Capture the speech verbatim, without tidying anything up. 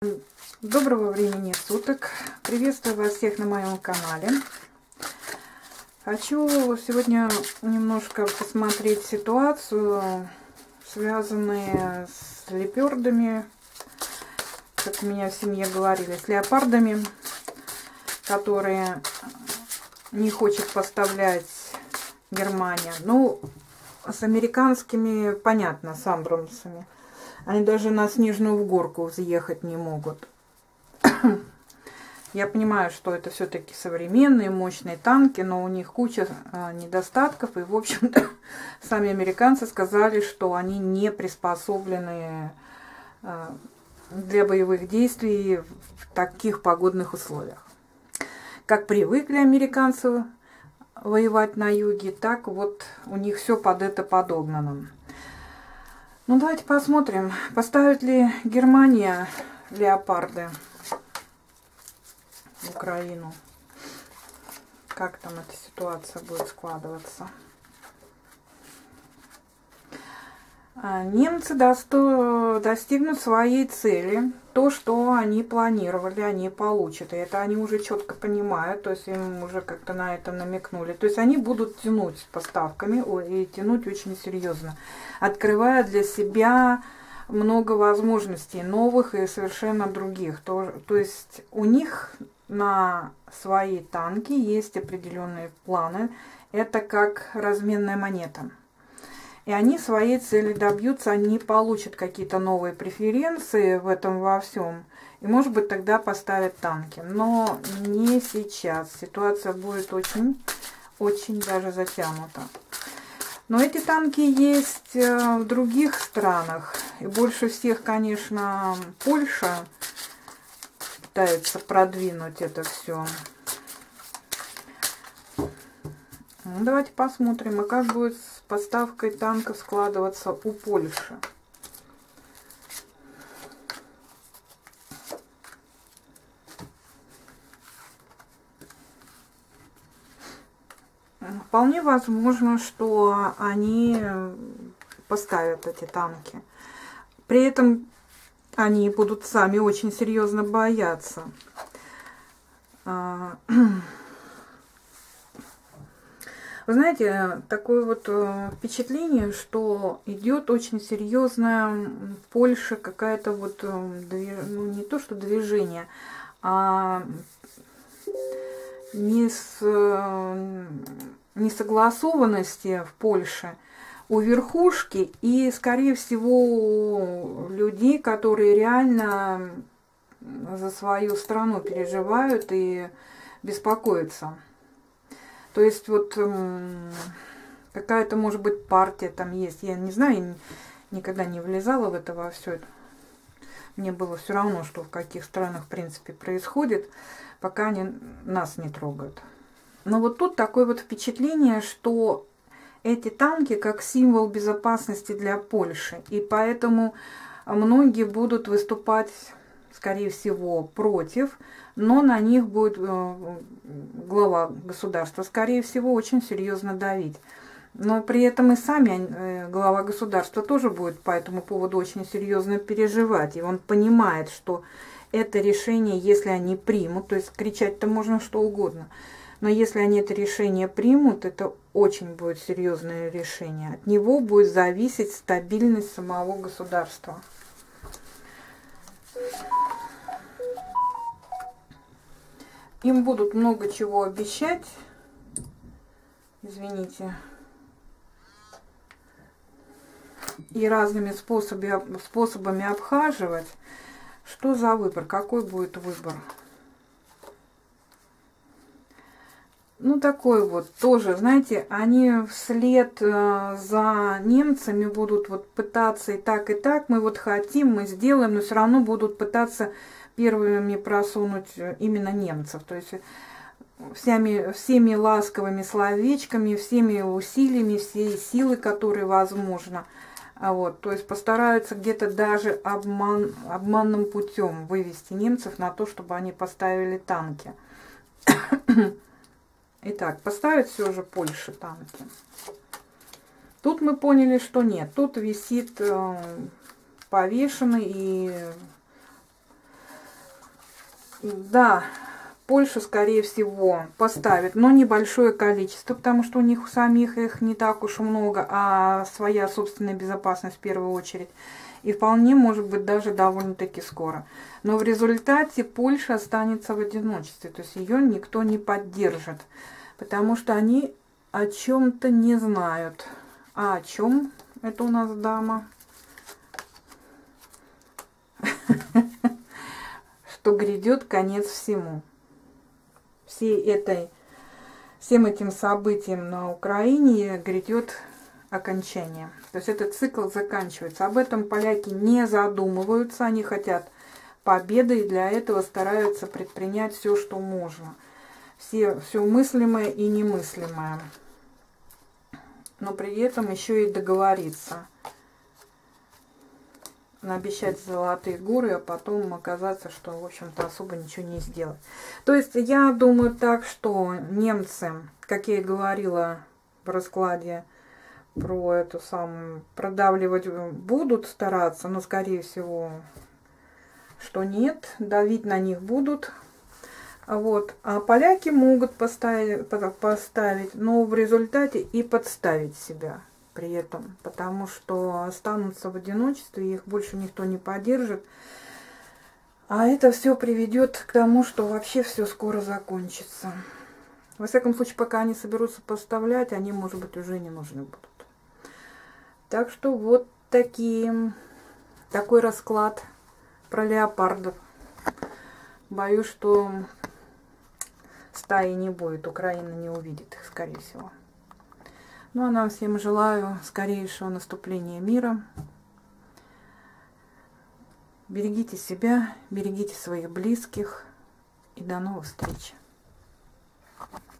Доброго времени суток! Приветствую вас всех на моем канале. Хочу сегодня немножко посмотреть ситуацию, связанную с леопардами, как у меня в семье говорили, с леопардами, которые не хочет поставлять Германия. Ну, с американскими понятно, с Абрамсами. Они даже на Снежную горку взъехать не могут. Я понимаю, что это все-таки современные, мощные танки, но у них куча а, недостатков. И, в общем-то, сами американцы сказали, что они не приспособлены а, для боевых действий в таких погодных условиях. Как привыкли американцы воевать на юге, так вот у них все под это подогнано. Ну, давайте посмотрим, поставит ли Германия леопарды в Украину. Как там эта ситуация будет складываться. Немцы достигнут своей цели. То, что они планировали, они получат. И это они уже четко понимают. То есть им уже как-то на это намекнули. То есть они будут тянуть с поставками. И тянуть очень серьезно. Открывая для себя много возможностей. Новых и совершенно других. То, то есть у них на свои танки есть определенные планы. Это как разменная монета. И они своей цели добьются, они получат какие-то новые преференции в этом во всем. И, может быть, тогда поставят танки. Но не сейчас. Ситуация будет очень, очень даже затянута. Но эти танки есть в других странах. И больше всех, конечно, Польша пытается продвинуть это все. Ну, давайте посмотрим, а как будет с поставкой танков складываться у Польши. Вполне возможно, что они поставят эти танки. При этом они будут сами очень серьезно бояться. Вы знаете, такое вот впечатление, что идет очень серьезная в Польше какая-то вот, ну, не то что движение, а несогласованности в Польше у верхушки и, скорее всего, у людей, которые реально за свою страну переживают и беспокоятся. То есть вот какая-то, может быть, партия там есть. Я не знаю, я никогда не влезала в это во все. Мне было все равно, что в каких странах, в принципе, происходит, пока они нас не трогают. Но вот тут такое вот впечатление, что эти танки как символ безопасности для Польши. И поэтому многие будут выступать, скорее всего, против. Но на них будет глава государства, скорее всего, очень серьезно давить. Но при этом и сами глава государства тоже будет по этому поводу очень серьезно переживать. И он понимает, что это решение, если они примут, то есть кричать-то можно что угодно, но если они это решение примут, это очень будет серьезное решение. От него будет зависеть стабильность самого государства. Им будут много чего обещать. Извините. И разными способами, способами обхаживать. Что за выбор? Какой будет выбор? Ну, такой вот тоже, знаете, они вслед за немцами будут вот пытаться и так, и так. Мы вот хотим, мы сделаем, но все равно будут пытаться первыми просунуть именно немцев. То есть всеми, всеми ласковыми словечками, всеми усилиями, всей силы, которые возможно. Вот, то есть постараются где-то даже обман, обманным путем вывести немцев на то, чтобы они поставили танки. Итак, поставить все же Польше танки. Тут мы поняли, что нет. Тут висит повешенный и Да, Польша, скорее всего, поставит, но небольшое количество, потому что у них у самих их не так уж много, а своя собственная безопасность в первую очередь. И вполне может быть даже довольно-таки скоро. Но в результате Польша останется в одиночестве, то есть ее никто не поддержит, потому что они о чем-то не знают. А о чем это у нас дама? Что грядет конец всему. Всей этой, всем этим событиям на Украине грядет окончание. То есть этот цикл заканчивается. Об этом поляки не задумываются. Они хотят победы и для этого стараются предпринять все, что можно. Все, все мыслимое и немыслимое. Но при этом еще и договориться. Обещать золотые горы, а потом оказаться, что, в общем-то, особо ничего не сделать. То есть я думаю так, что немцы, как я и говорила в раскладе про эту самую, продавливать будут стараться, но, скорее всего, что нет, давить на них будут. Вот. А поляки могут поставить, поставить, но в результате и подставить себя при этом, потому что останутся в одиночестве, их больше никто не поддержит. А это все приведет к тому, что вообще все скоро закончится. Во всяком случае, пока они соберутся поставлять, они, может быть, уже не нужны будут. Так что вот такие, такой расклад про леопардов. Боюсь, что стаи не будет, Украина не увидит их, скорее всего. Ну, а нам всем желаю скорейшего наступления мира. Берегите себя, берегите своих близких. И до новых встреч.